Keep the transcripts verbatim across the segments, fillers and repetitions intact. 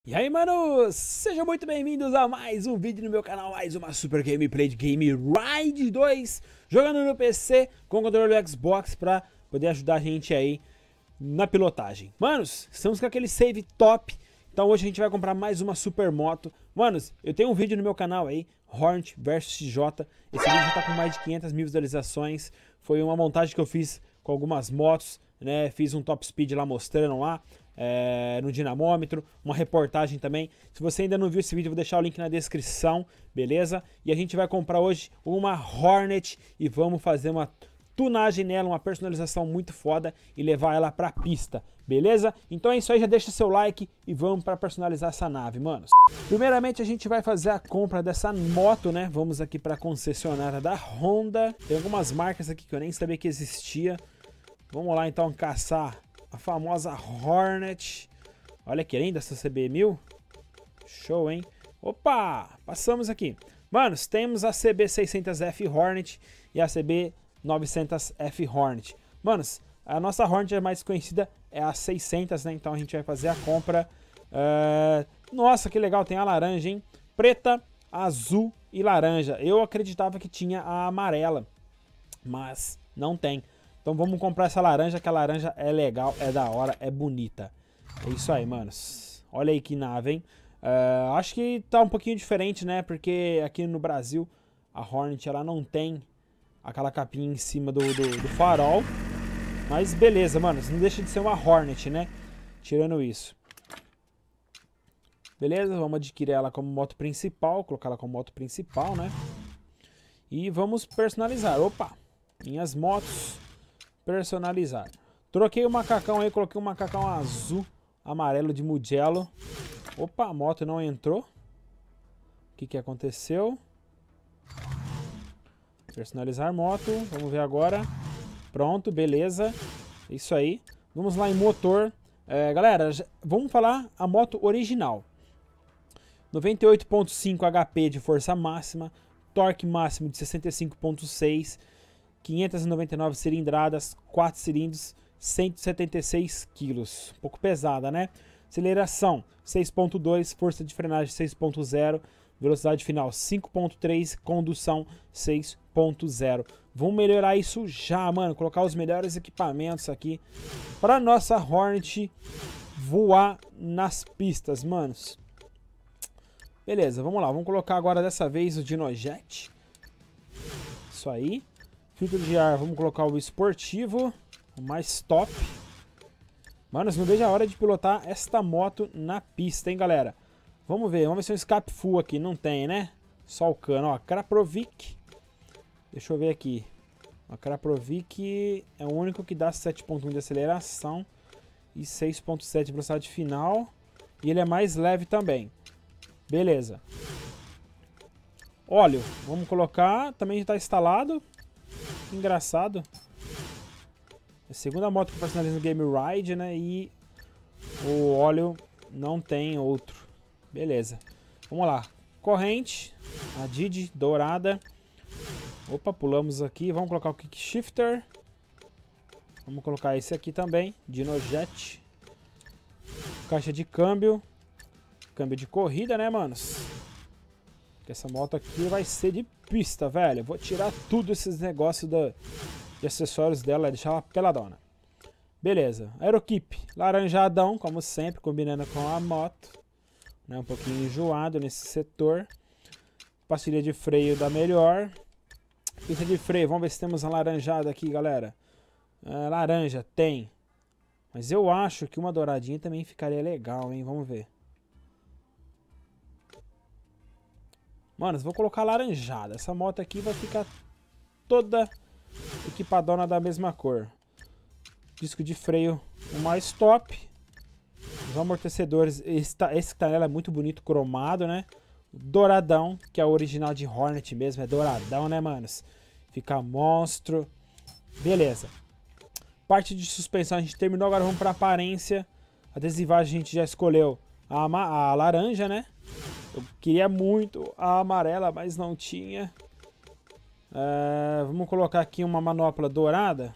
E aí, manos, sejam muito bem-vindos a mais um vídeo no meu canal, mais uma super gameplay de Game Ride dois, jogando no P C com o controle do Xbox pra poder ajudar a gente aí na pilotagem. Manos, estamos com aquele save top, então hoje a gente vai comprar mais uma super moto. Manos, eu tenho um vídeo no meu canal aí, Hornet versus X J, esse vídeo já tá com mais de quinhentas mil visualizações, foi uma montagem que eu fiz com algumas motos, né, fiz um top speed lá mostrando lá. É, no dinamômetro, uma reportagem também. Se você ainda não viu esse vídeo, eu vou deixar o link na descrição, beleza? E a gente vai comprar hoje uma Hornet e vamos fazer uma tunagem nela, uma personalização muito foda e levar ela pra pista, beleza? Então é isso aí, já deixa seu like e vamos para personalizar essa nave, manos. Primeiramente a gente vai fazer a compra dessa moto, né? Vamos aqui para a concessionária da Honda. Tem algumas marcas aqui que eu nem sabia que existia. Vamos lá então caçar a famosa Hornet. Olha que linda essa C B mil. Show, hein? Opa! Passamos aqui. Manos, temos a C B seiscentos F Hornet e a C B novecentos F Hornet. Manos, a nossa Hornet é mais conhecida, é a seiscentos, né? Então a gente vai fazer a compra. Uh... Nossa, que legal, tem a laranja, hein? Preta, azul e laranja. Eu acreditava que tinha a amarela, mas não tem. Então vamos comprar essa laranja, que a laranja é legal, é da hora, é bonita. É isso aí, manos. Olha aí que nave, hein? Uh, acho que tá um pouquinho diferente, né? Porque aqui no Brasil a Hornet ela não tem aquela capinha em cima do, do, do farol. Mas beleza, manos. Não deixa de ser uma Hornet, né? Tirando isso. Beleza, vamos adquirir ela como moto principal. Colocar ela como moto principal, né? E vamos personalizar. Opa! Minhas motos. Personalizar. Troquei o macacão aí, coloquei um macacão azul, amarelo de Mugello. Opa, a moto não entrou. O que que aconteceu? Personalizar moto. Vamos ver agora. Pronto, beleza. Isso aí. Vamos lá em motor. É, galera, vamos falar a moto original. noventa e oito ponto cinco H P de força máxima. Torque máximo de sessenta e cinco ponto seis. quinhentas e noventa e nove cilindradas, quatro cilindros, cento e setenta e seis quilos. Um pouco pesada, né? Aceleração seis ponto dois, força de frenagem seis ponto zero, velocidade final cinco ponto três, condução seis ponto zero. Vamos melhorar isso já, mano. Colocar os melhores equipamentos aqui para nossa Hornet voar nas pistas, manos. Beleza, vamos lá. Vamos colocar agora dessa vez o Dinojet. Isso aí. Filtro de ar, vamos colocar o esportivo, o mais top. Manos, não vejo a hora de pilotar esta moto na pista, hein, galera. Vamos ver, vamos ver se tem um escape full aqui. Não tem, né? Só o cano, ó. Krapovic. Deixa eu ver aqui. A Krapovic é o único que dá sete ponto um de aceleração e seis ponto sete de velocidade final. E ele é mais leve também. Beleza. Óleo, vamos colocar. Também está instalado. Engraçado. É a segunda moto que eu personalizo no Game Ride, né? E o óleo não tem outro. Beleza. Vamos lá. Corrente. A Didi dourada. Opa, pulamos aqui. Vamos colocar o Kick Shifter. Vamos colocar esse aqui também. Dinojet. Caixa de câmbio. Câmbio de corrida, né, manos? Que essa moto aqui vai ser de pista, velho. Eu vou tirar tudo esses negócios da, de acessórios dela, deixar ela peladona. Beleza. Aerokeep, laranjadão, como sempre, combinando com a moto. Né, um pouquinho enjoado nesse setor. Pastilha de freio da melhor. Pista de freio, vamos ver se temos uma laranjada aqui, galera. É, laranja, tem. Mas eu acho que uma douradinha também ficaria legal, hein? Vamos ver. Mano, vou colocar laranjada. Essa moto aqui vai ficar toda equipadona da mesma cor. Disco de freio o mais top. Os amortecedores. Esse, tá, esse que tá nela é muito bonito, cromado, né? Douradão, que é o original de Hornet mesmo. É douradão, né, manos? Fica monstro. Beleza. Parte de suspensão a gente terminou. Agora vamos pra aparência. Adesivagem a gente já escolheu a, a laranja, né? Eu queria muito a amarela, mas não tinha. Uh, vamos colocar aqui uma manopla dourada.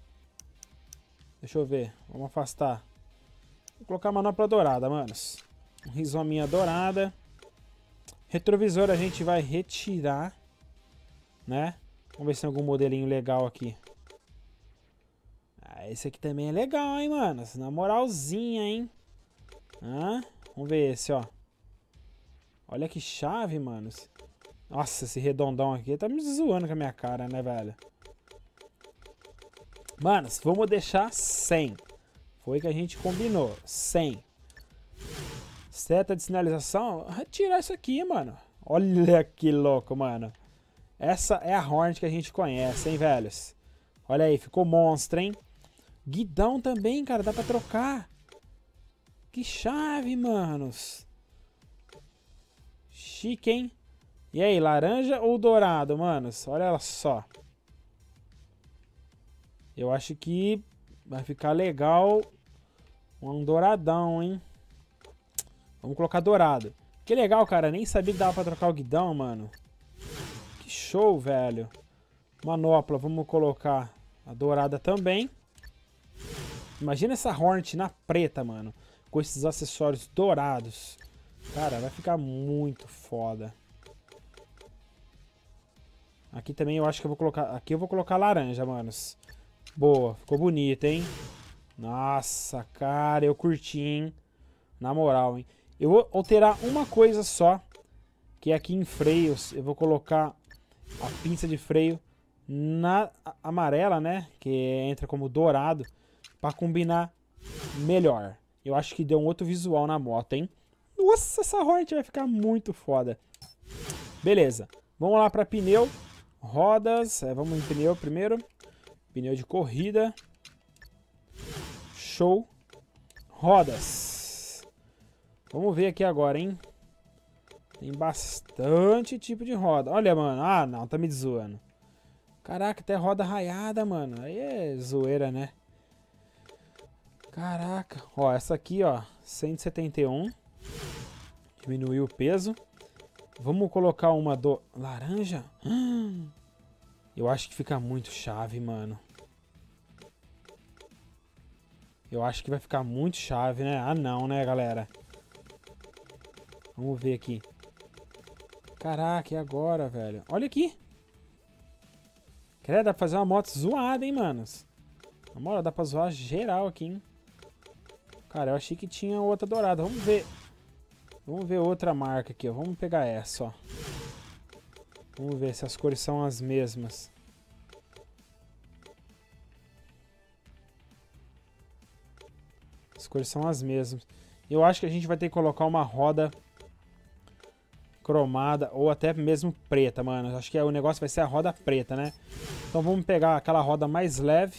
Deixa eu ver. Vamos afastar. Vou colocar a manopla dourada, manos. Um rizominha dourada. Retrovisor a gente vai retirar, né? Vamos ver se tem algum modelinho legal aqui. Ah, esse aqui também é legal, hein, mano? Na moralzinha, hein? Ah, vamos ver esse, ó. Olha que chave, mano. Nossa, esse redondão aqui tá me zoando com a minha cara, né, velho? Manos, vamos deixar cem. Foi que a gente combinou. cem. Seta de sinalização. Retirar isso aqui, mano. Olha que louco, mano. Essa é a Hornet que a gente conhece, hein, velhos? Olha aí, ficou monstro, hein? Guidão também, cara. Dá pra trocar. Que chave, manos. Chique, hein? E aí, laranja ou dourado, manos? Olha só. Eu acho que vai ficar legal um douradão, hein? Vamos colocar dourado. Que legal, cara. Nem sabia que dava pra trocar o guidão, mano. Que show, velho. Manopla, vamos colocar a dourada também. Imagina essa Hornet na preta, mano. Com esses acessórios dourados. Cara, vai ficar muito foda. Aqui também eu acho que eu vou colocar... Aqui eu vou colocar laranja, manos. Boa, ficou bonito, hein? Nossa, cara, eu curti, hein? Na moral, hein? Eu vou alterar uma coisa só, que é aqui em freios. Eu vou colocar a pinça de freio na amarela, né? Que entra como dourado, para combinar melhor. Eu acho que deu um outro visual na moto, hein? Nossa, essa Hornet vai ficar muito foda. Beleza, vamos lá para pneu. Rodas, é, vamos em pneu primeiro. Pneu de corrida. Show. Rodas. Vamos ver aqui agora, hein? Tem bastante tipo de roda. Olha, mano. Ah, não. Tá me zoando. Caraca, até roda raiada, mano. Aí é zoeira, né? Caraca. Ó, essa aqui, ó. cento e setenta e um. Diminuiu o peso. Vamos colocar uma do... laranja? Hum. Eu acho que fica muito chave, mano. Eu acho que vai ficar muito chave, né? Ah, não, né, galera? Vamos ver aqui. Caraca, e agora, velho? Olha aqui. Quer, dá pra fazer uma moto zoada, hein, manos? Na moral, dá pra zoar geral aqui, hein? Cara, eu achei que tinha outra dourada. Vamos ver. Vamos ver outra marca aqui, ó. Vamos pegar essa, ó. Vamos ver se as cores são as mesmas. As cores são as mesmas. Eu acho que a gente vai ter que colocar uma roda cromada ou até mesmo preta, mano. Acho que o negócio vai ser a roda preta, né? Então vamos pegar aquela roda mais leve,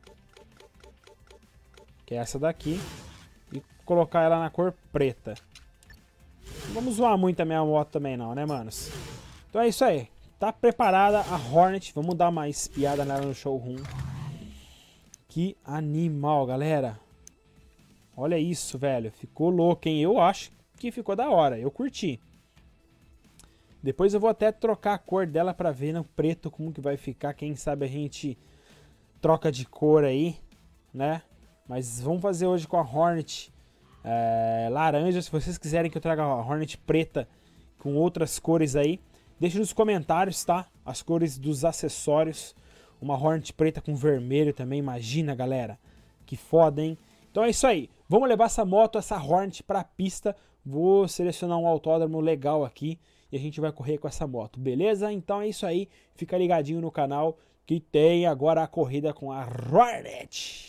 que é essa daqui, e colocar ela na cor preta. Não vamos zoar muito a minha moto também não, né, manos? Então é isso aí. Tá preparada a Hornet. Vamos dar uma espiada nela no showroom. Que animal, galera. Olha isso, velho. Ficou louco, hein? Eu acho que ficou da hora. Eu curti. Depois eu vou até trocar a cor dela pra ver no preto como que vai ficar. Quem sabe a gente troca de cor aí, né? Mas vamos fazer hoje com a Hornet é, laranja. Se vocês quiserem que eu traga a Hornet preta com outras cores aí, deixe nos comentários, tá? As cores dos acessórios. Uma Hornet preta com vermelho também. Imagina, galera. Que foda, hein? Então é isso aí. Vamos levar essa moto, essa Hornet pra pista. Vou selecionar um autódromo legal aqui e a gente vai correr com essa moto, beleza? Então é isso aí. Fica ligadinho no canal que tem agora a corrida com a Hornet.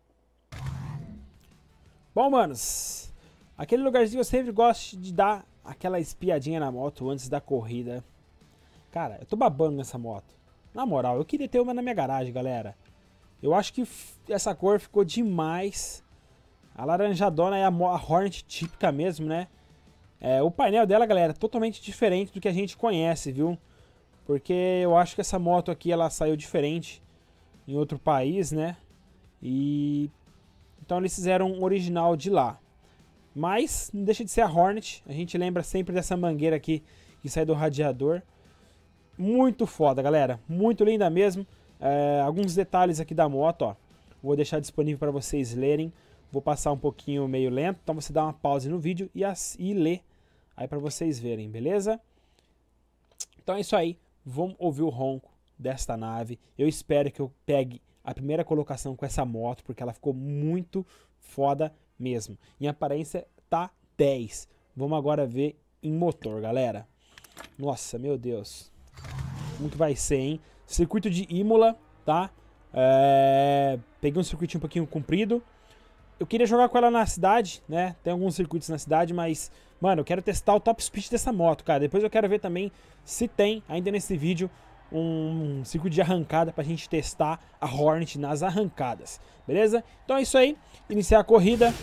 Bom, manos, aquele lugarzinho eu sempre gosto de dar aquela espiadinha na moto antes da corrida. Cara, eu tô babando nessa moto. Na moral, eu queria ter uma na minha garagem, galera. Eu acho que essa cor ficou demais. A laranjadona é a Hornet típica mesmo, né? É, o painel dela, galera, é totalmente diferente do que a gente conhece, viu? Porque eu acho que essa moto aqui, ela saiu diferente em outro país, né? E... então eles fizeram um original de lá. Mas não deixa de ser a Hornet. A gente lembra sempre dessa mangueira aqui que sai do radiador. Muito foda, galera. Muito linda mesmo. É, alguns detalhes aqui da moto, ó. Vou deixar disponível para vocês lerem. vou passar um pouquinho meio lento, então você dá uma pausa no vídeo e, as, e lê aí pra vocês verem, beleza? Então é isso aí, vamos ouvir o ronco desta nave. Eu espero que eu pegue a primeira colocação com essa moto, porque ela ficou muito foda mesmo. Em aparência tá dez. Vamos agora ver em motor, galera. Nossa, meu Deus. Como que vai ser, hein? Circuito de Imola, tá? É... Peguei um circuitinho um pouquinho comprido. Eu queria jogar com ela na cidade, né? Tem alguns circuitos na cidade, mas... Mano, eu quero testar o top speed dessa moto, cara. Depois eu quero ver também se tem, ainda nesse vídeo, um circuito de arrancada pra gente testar a Hornet nas arrancadas. Beleza? Então é isso aí. Iniciar a corrida.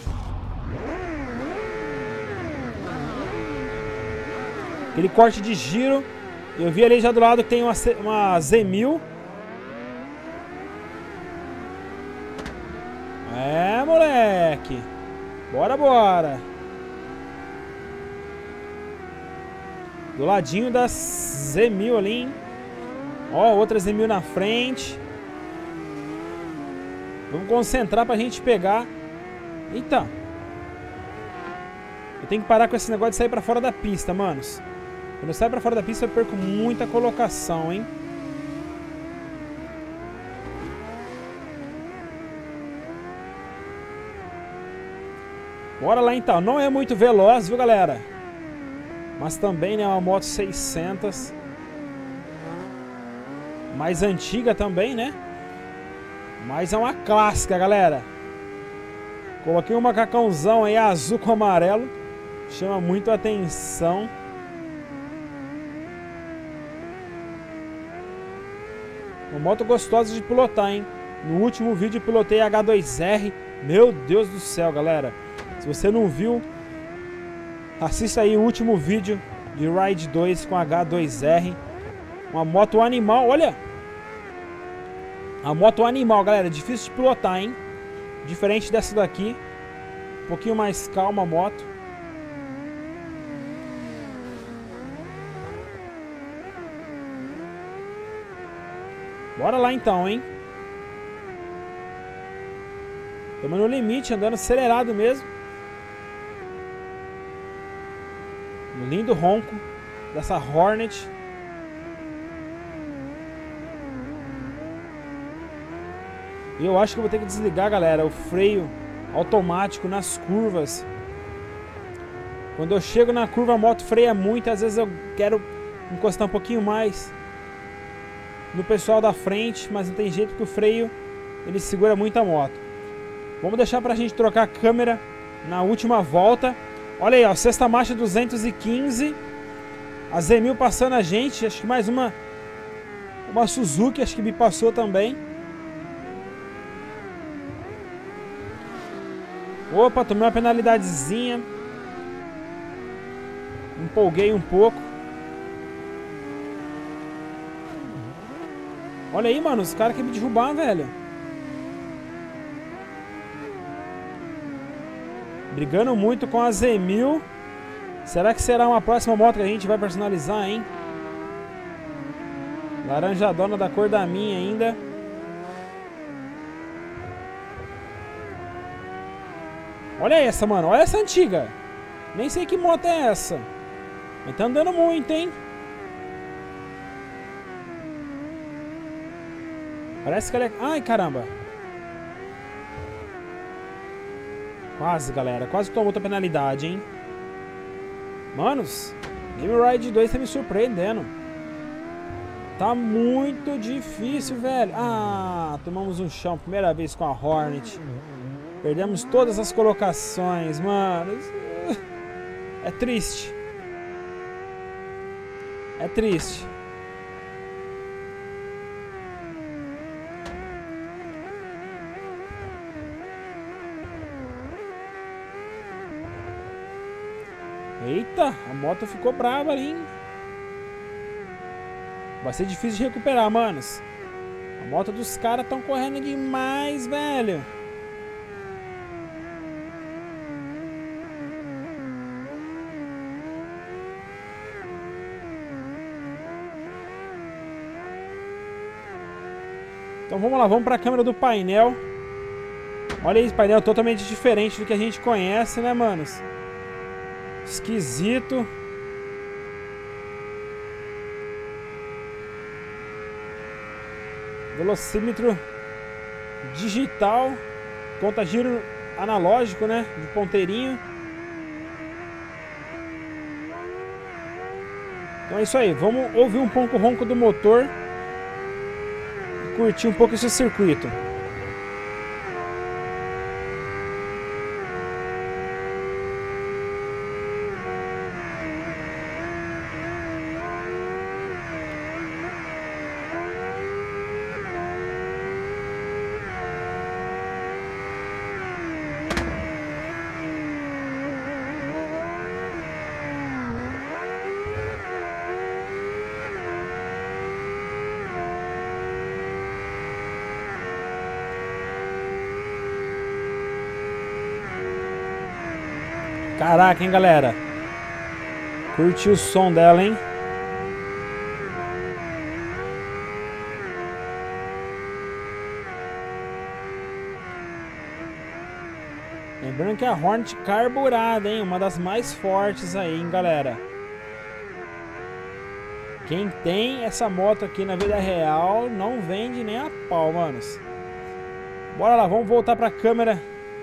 Aquele corte de giro. Eu vi ali já do lado que tem uma, uma Z mil. É, moleque. Bora, bora. Do ladinho da Z mil ali, hein? Ó, outra Z mil na frente. Vamos concentrar pra gente pegar. Eita. Eu tenho que parar com esse negócio de sair pra fora da pista, manos. Quando eu saio pra fora da pista eu perco muita colocação, hein? Bora lá então. Não é muito veloz, viu, galera? Mas também, né, uma moto seiscentos. Mais antiga também, né? Mas é uma clássica, galera. Coloquei um macacãozão aí azul com amarelo. Chama muito a atenção. Uma moto gostosa de pilotar, hein? No último vídeo eu pilotei a H dois R. Meu Deus do céu, galera. Se você não viu, assista aí o último vídeo de Ride dois com a H dois R. Uma moto animal, olha. A moto animal, galera. Difícil de pilotar, hein? Diferente dessa daqui. Um pouquinho mais calma a moto. Bora lá então, hein? Estamos no limite, andando acelerado mesmo. Um lindo ronco dessa Hornet. E eu acho que eu vou ter que desligar, galera, o freio automático nas curvas. Quando eu chego na curva, a moto freia muito. Às vezes eu quero encostar um pouquinho mais no pessoal da frente, mas não tem jeito porque o freio ele segura muito a moto. Vamos deixar pra gente trocar a câmera na última volta. Olha aí, ó, sexta marcha duzentos e quinze. A Z mil passando a gente. Acho que mais uma Uma Suzuki, acho que me passou também. Opa, tomei uma penalidadezinha. Empolguei um pouco. Olha aí, mano, os caras querem me derrubar, velho. Brigando muito com a Z mil. Será que será uma próxima moto que a gente vai personalizar, hein? Laranjadona da cor da minha ainda. Olha essa, mano. Olha essa antiga. Nem sei que moto é essa. Mas tá andando muito, hein? Parece que ela é... Ai, caramba. Quase, galera. Quase tomou outra penalidade, hein? Manos, Game Ride dois tá me surpreendendo. Tá muito difícil, velho. Ah, tomamos um chão. Primeira vez com a Hornet. Perdemos todas as colocações, mano. É triste. É triste. Eita, a moto ficou brava ali, hein? Vai ser difícil de recuperar, manos. A moto dos caras estão correndo demais, velho. Então vamos lá, vamos para a câmera do painel. Olha esse painel totalmente diferente do que a gente conhece, né, manos? Esquisito. Velocímetro digital. Conta giro analógico, né? De ponteirinho. Então é isso aí. Vamos ouvir um pouco o ronco do motor. E curtir um pouco esse circuito. Caraca, hein, galera. Curti o som dela, hein? Lembrando que a Hornet carburada, hein? Uma das mais fortes aí, hein, galera. Quem tem essa moto aqui na vida real não vende nem a pau, manos. Bora lá, vamos voltar pra câmera.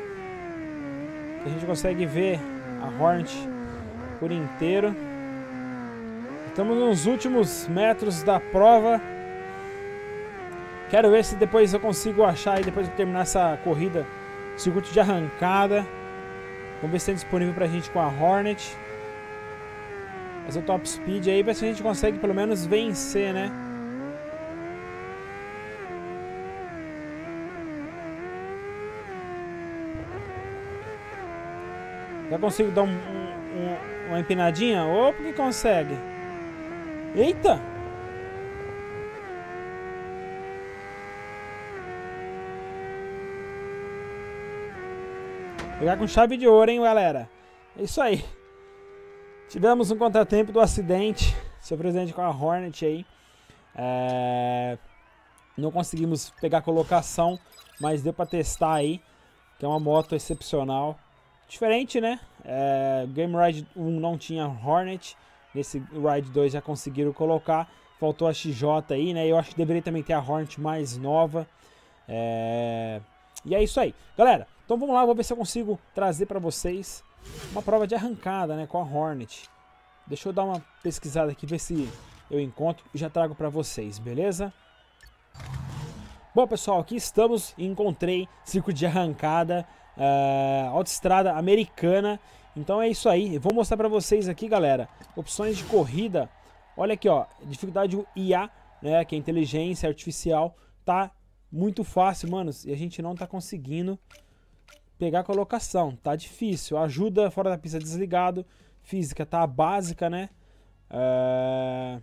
A gente consegue ver a Hornet por inteiro. Estamos nos últimos metros da prova. Quero ver se depois eu consigo achar aí, depois de terminar essa corrida, circuito de arrancada. Vamos ver se tem disponível pra gente com a Hornet. Fazer o top speed aí, ver se a gente consegue pelo menos vencer, né? Já consigo dar um, um, uma empinadinha? Opa, que consegue. Eita! Pegar com chave de ouro, hein, galera? É isso aí. Tivemos um contratempo do acidente. Seu presente com a Hornet aí. É... Não conseguimos pegar a colocação, mas deu pra testar aí. Que é uma moto excepcional. Diferente, né? É, Game Ride um não tinha Hornet. Nesse Ride dois já conseguiram colocar. Faltou a X J aí, né? Eu acho que deveria também ter a Hornet mais nova. É... E é isso aí. Galera, então vamos lá. Vou ver se eu consigo trazer pra vocês uma prova de arrancada, né? Com a Hornet. Deixa eu dar uma pesquisada aqui, ver se eu encontro e já trago pra vocês, beleza? Bom, pessoal, aqui estamos e encontrei circuito de arrancada. Uh, autoestrada americana. Então é isso aí. Eu vou mostrar pra vocês aqui, galera, opções de corrida. Olha aqui, ó, dificuldade I A, né, que é inteligência artificial. Tá muito fácil, manos, e a gente não tá conseguindo pegar a colocação. Tá difícil. Ajuda fora da pista desligado. Física tá básica, né? Uh...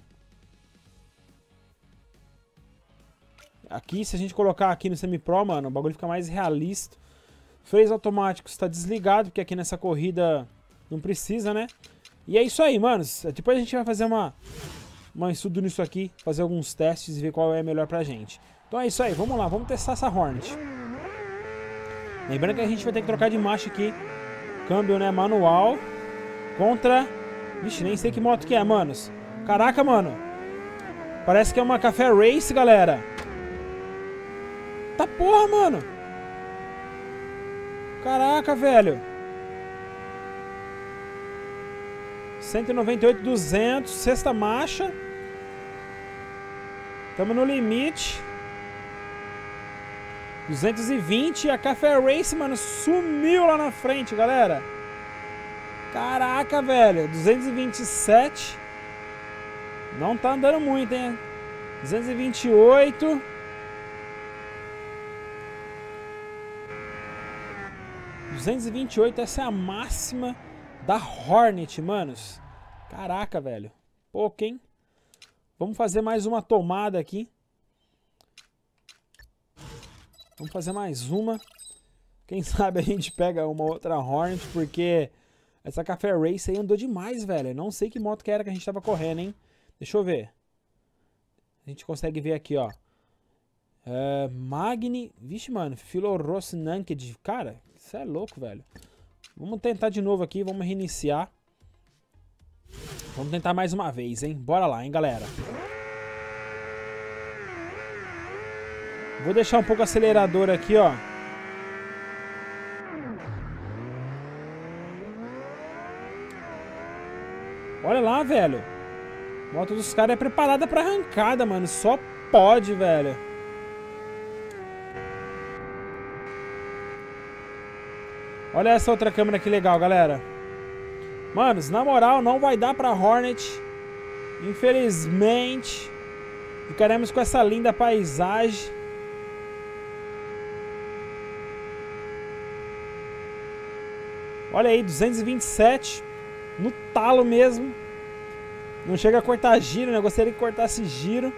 Aqui, se a gente colocar aqui no semi-pro, mano, o bagulho fica mais realista. Freios automáticos está desligado, porque aqui nessa corrida não precisa, né? E é isso aí, manos. Depois a gente vai fazer uma, uma estudo nisso aqui, fazer alguns testes e ver qual é melhor pra gente. Então é isso aí, vamos lá, vamos testar essa Hornet. Lembrando que a gente vai ter que trocar de marcha aqui. Câmbio, né, manual. Contra... Vixe, nem sei que moto que é, manos. Caraca, mano. Parece que é uma Café Race, galera. Tá porra, mano. Caraca, velho. cento e noventa e oito, duzentos, sexta marcha. Estamos no limite. duzentos e vinte. A Café Race, mano, sumiu lá na frente, galera. Caraca, velho. duzentos e vinte e sete. Não tá andando muito, hein? duzentos e vinte e oito. duzentos e vinte e oito, essa é a máxima da Hornet, manos. Caraca, velho. Pouco, hein? Vamos fazer mais uma tomada aqui. Vamos fazer mais uma. Quem sabe a gente pega uma outra Hornet, porque essa Café Race aí andou demais, velho. Não sei que moto que era que a gente tava correndo, hein? Deixa eu ver. A gente consegue ver aqui, ó. É, Magni... Vixe, mano. Filorosso Nanked. Cara, isso é louco, velho. Vamos tentar de novo aqui. Vamos reiniciar. Vamos tentar mais uma vez, hein? Bora lá, hein, galera. Vou deixar um pouco o acelerador aqui, ó. Olha lá, velho. A moto dos caras é preparada pra arrancada, mano. Só pode, velho. Olha essa outra câmera que legal, galera. Manos, na moral, não vai dar pra Hornet. Infelizmente. Ficaremos com essa linda paisagem. Olha aí, duzentos e vinte e sete. No talo mesmo. Não chega a cortar giro, né? Eu gostaria que cortasse giro.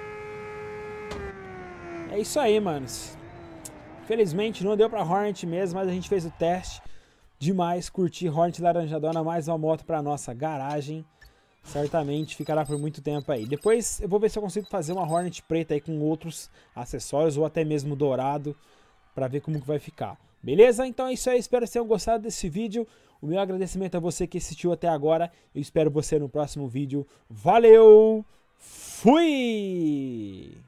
É isso aí, manos. Infelizmente não deu pra Hornet mesmo, mas a gente fez o teste. Demais, curti Hornet Laranjadona, mais uma moto pra nossa garagem. Certamente ficará por muito tempo aí. Depois eu vou ver se eu consigo fazer uma Hornet preta aí com outros acessórios, ou até mesmo dourado, pra ver como que vai ficar. Beleza? Então é isso aí, espero que tenham gostado desse vídeo. O meu agradecimento a você que assistiu até agora. Eu espero você no próximo vídeo. Valeu! Fui!